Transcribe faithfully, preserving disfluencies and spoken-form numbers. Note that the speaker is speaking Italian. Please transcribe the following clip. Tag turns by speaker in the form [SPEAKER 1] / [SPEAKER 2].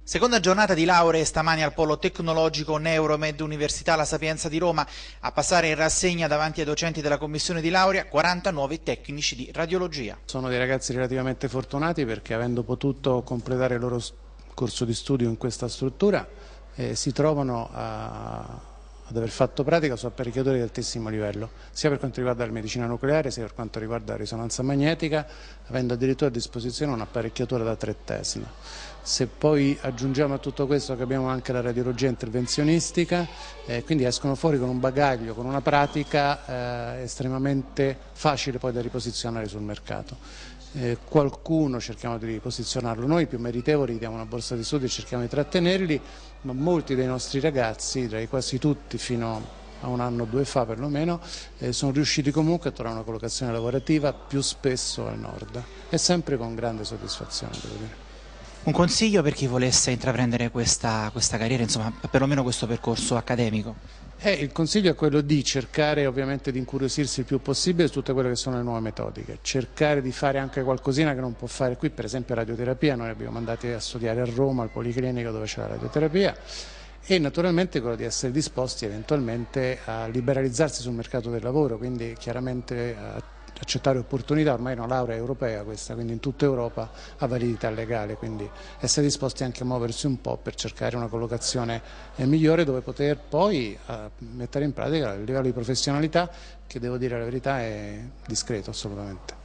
[SPEAKER 1] Seconda giornata di lauree stamani al Polo Tecnologico Neuromed Università La Sapienza di Roma. A passare in rassegna davanti ai docenti della commissione di laurea quaranta nuovi tecnici di radiologia.
[SPEAKER 2] Sono dei ragazzi relativamente fortunati perché, avendo potuto completare il loro corso di studio in questa struttura, eh, si trovano a, ad aver fatto pratica su apparecchiatori di altissimo livello, sia per quanto riguarda la medicina nucleare sia per quanto riguarda la risonanza magnetica, avendo addirittura a disposizione un'apparecchiatura da tre Tesla. Se poi aggiungiamo a tutto questo che abbiamo anche la radiologia intervenzionistica, eh, quindi escono fuori con un bagaglio, con una pratica eh, estremamente facile poi da riposizionare sul mercato. Eh, qualcuno cerchiamo di riposizionarlo noi, più meritevoli diamo una borsa di studio e cerchiamo di trattenerli, ma molti dei nostri ragazzi, direi quasi tutti fino a un anno o due fa perlomeno, eh, sono riusciti comunque a trovare una collocazione lavorativa più spesso al nord e sempre con grande soddisfazione, devo dire.
[SPEAKER 1] Un consiglio per chi volesse intraprendere questa, questa carriera, insomma, perlomeno questo percorso accademico?
[SPEAKER 2] Eh, il consiglio è quello di cercare ovviamente di incuriosirsi il più possibile su tutte quelle che sono le nuove metodiche, cercare di fare anche qualcosina che non può fare qui, per esempio radioterapia. Noi abbiamo mandati a studiare a Roma, al Policlinico, dove c'è la radioterapia, e naturalmente quello di essere disposti eventualmente a liberalizzarsi sul mercato del lavoro, quindi chiaramente a accettare opportunità. Ormai è una laurea europea questa, quindi in tutta Europa ha validità legale, quindi essere disposti anche a muoversi un po' per cercare una collocazione migliore dove poter poi uh, mettere in pratica il livello di professionalità che, devo dire la verità, è discreto assolutamente.